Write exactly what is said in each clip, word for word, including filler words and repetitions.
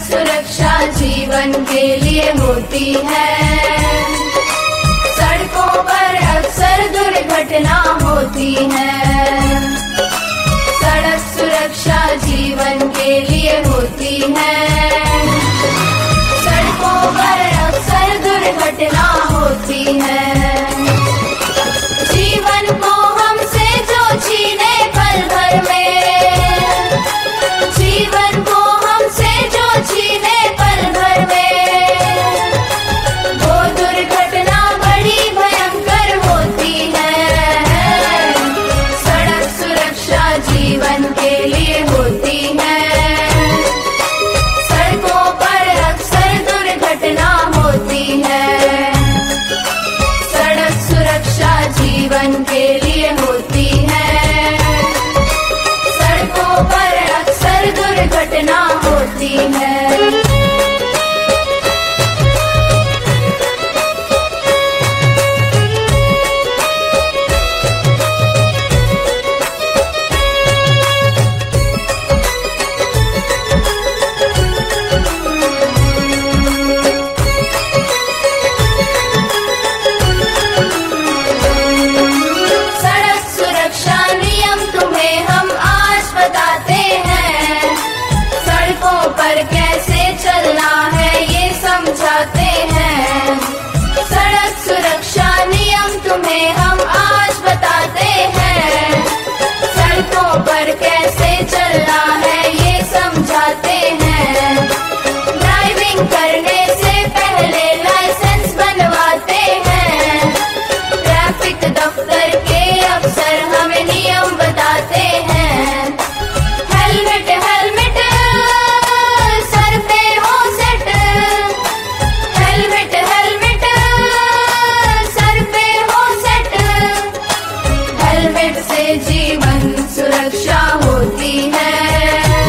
सुरक्षा जीवन के लिए होती है। सड़कों पर अक्सर दुर्घटना होती है। सड़क सुरक्षा जीवन के लिए होती है। सड़कों पर अक्सर दुर्घटना होती है। जीवन को हमसे जो छीने पल भर में, जीवन को हमसे जो छीने पल भर में, वो दुर्घटना बड़ी भयंकर होती है। सड़क सुरक्षा जीवन के लिए होती है। सड़कों पर अक्सर दुर्घटना होती है। सड़क सुरक्षा जीवन के लिए होती है। सड़कों पर अक्सर दुर्घटना होती है। सड़क सुरक्षा नियम तुम्हें हम आज बताते हैं। सड़कों पर कैसे चलना है ये समझाते हैं। सड़क सुरक्षा नियम तुम्हें हम आज बताते हैं। सड़कों पर कैसे चलना है ये समझाते हैं। ड्राइविंग करने से पहले लाइसेंस बनवाते हैं। ट्रैफिक दफ्तर के अफसर हमें नियम बताते हैं। हेलमेट हेलमेट सर पे हो सेट। हेलमेट हेलमेट सर पे हो सेट। हेलमेट से जीवन सुरक्षा होती है।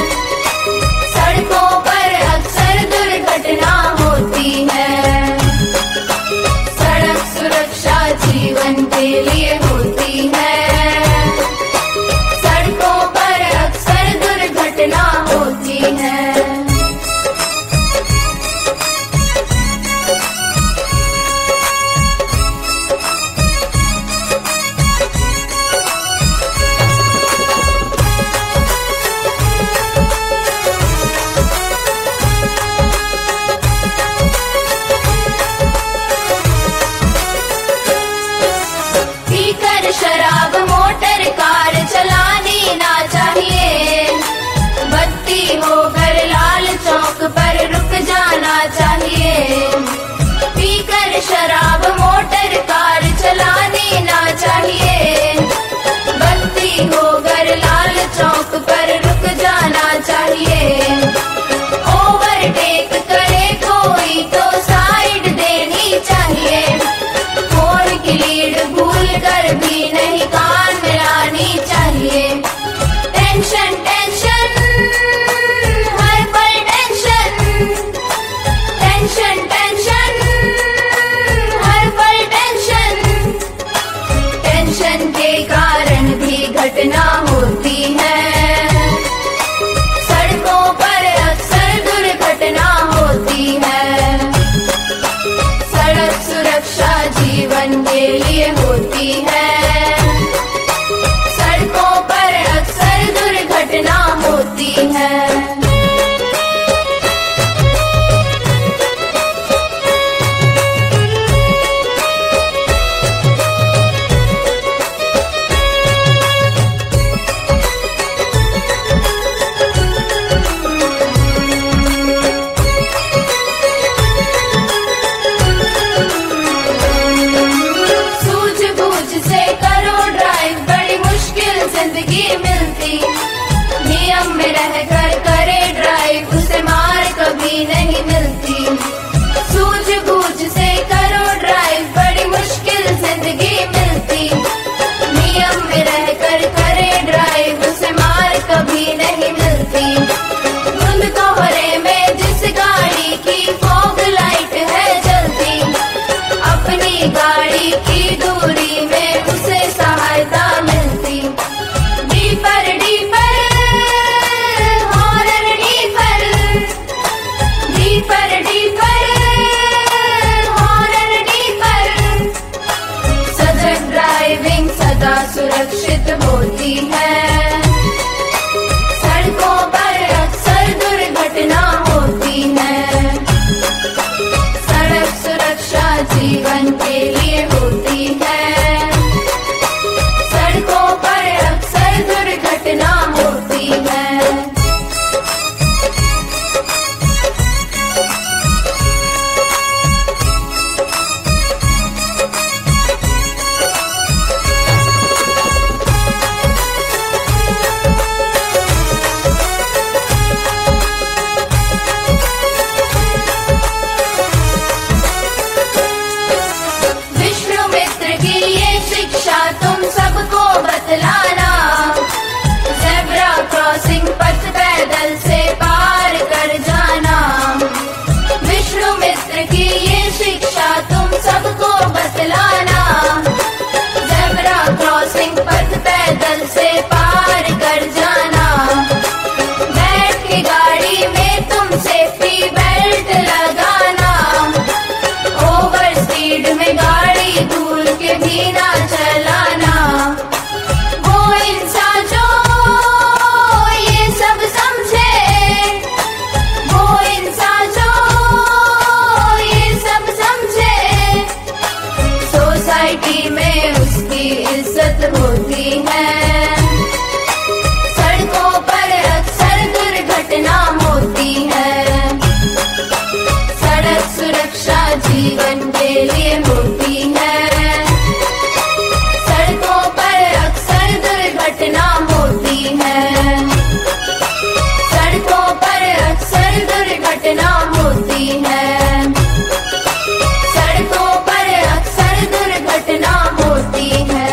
पैदल से पार कर जाना। बैठ के गाड़ी में तुम सेफ्टी बेल्ट लगाना। ओवर स्पीड में गाड़ी दूर के भी ना चलाना। वो इंसान जो ये सब समझे, वो इंसान जो ये सब समझे, सोसाइटी में उसकी इज्जत होती है। सड़कों पर अक्सर दुर्घटना होती है। सड़क सुरक्षा जीवन के लिए होती है। सड़कों पर अक्सर दुर्घटना होती है। सड़कों पर अक्सर दुर्घटना होती है। सड़कों पर अक्सर दुर्घटना होती है।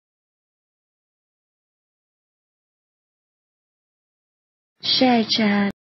Share chat.